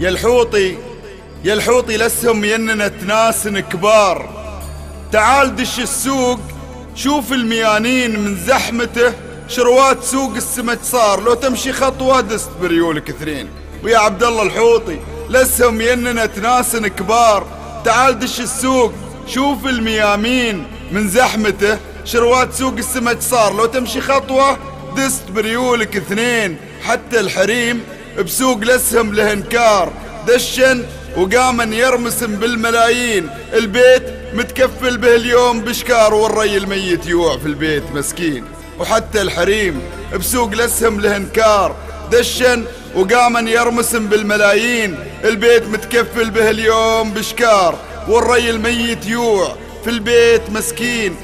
يا الحوطي يا الحوطي لسهم يننا تناسن كبار، تعال دش السوق شوف الميانين من زحمته، شروات سوق السمك صار لو تمشي خطوة دست بريولك اثنين. ويا عبد الله الحوطي لسهم يننا تناسن كبار، تعال دش السوق شوف الميامين من زحمته، شروات سوق السمك صار لو تمشي خطوة دست بريولك اثنين. حتى الحريم بسوق لسهم له انكار، دشن وقامن يرمسن بالملايين، البيت متكفل به اليوم بشكار والري الميت يوع في البيت مسكين. وحتى الحريم بسوق لسهم له انكار، دشن وقامن يرمسن بالملايين، البيت متكفل به اليوم بشكار والري الميت يوع في البيت مسكين.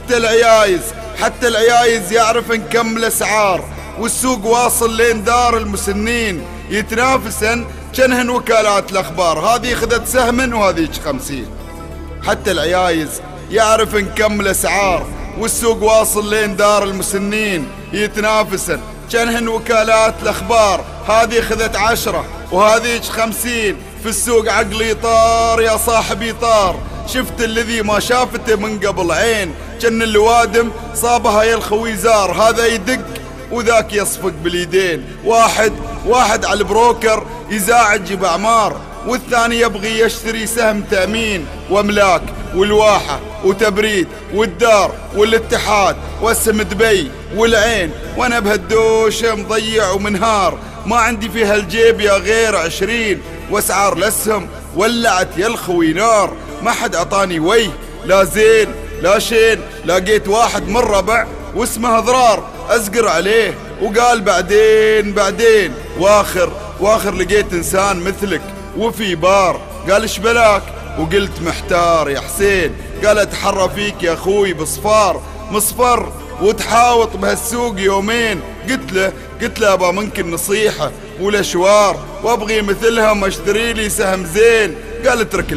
حتى العيايز يعرف كم الاسعار، والسوق واصل لين دار المسنين، يتنافسن جنهن وكالات الاخبار، هذه خذت سهم وهذيك 50. حتى العيايز يعرف كم الاسعار، والسوق واصل لين دار المسنين، يتنافسن جنهن وكالات الاخبار، هذه خذت 10 وهذيك 50. في السوق عقلي طار يا صاحبي طار، شفت الذي ما شافته من قبل عين، جن الوادم صابها يا الخويزار، هذا يدق وذاك يصفق باليدين. واحد على البروكر يزاعج بأعمار، والثاني يبغي يشتري سهم تأمين واملاك والواحة وتبريد والدار والاتحاد واسم دبي والعين، وانا بهالدوشة مضيع ومنهار، ما عندي في هالجيب يا غير 20، واسعار الاسهم ولعت يا الخوي نار، ما حد اعطاني ويه لا زين لا شين. لقيت واحد من ربع واسمه ضرار ازقر عليه وقال بعدين واخر لقيت انسان مثلك وفي بار، قال ايش بلاك؟ وقلت محتار يا حسين، قال اتحرى فيك يا اخوي بصفار مصفر وتحاوط بهالسوق يومين. قلت له ابا ممكن نصيحة ولا شوار، وابغي مثلهم اشتري لي سهم زين. قال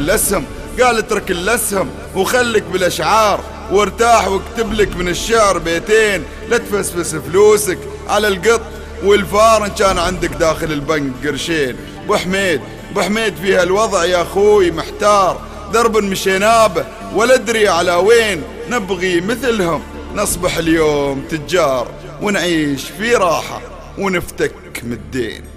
اترك الاسهم وخلك بالاشعار، وارتاح واكتب لك من الشعر بيتين، لا تفسفس فلوسك على القط والفار ان كان عندك داخل البنك قرشين. ابو حميد في هالوضع يا اخوي محتار، درب مشينا به ولا ادري على وين، نبغي مثلهم نصبح اليوم تجار ونعيش في راحة ونفتك من الدين.